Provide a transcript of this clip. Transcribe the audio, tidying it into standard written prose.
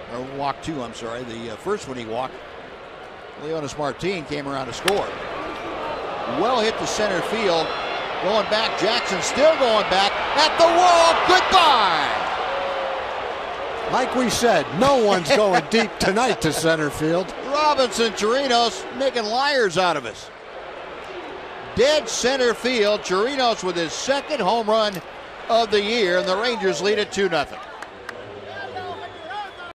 or walked 2, I'm sorry. The first one he walked, Leonis Martin came around to score. Well hit to center field. Going back, Jackson still going back at the wall. Goodbye. Like we said, no one's going deep tonight to center field. Robinson Chirinos making liars out of us. Dead center field. Chirinos with his second home run of the year, and the Rangers lead it 2-0.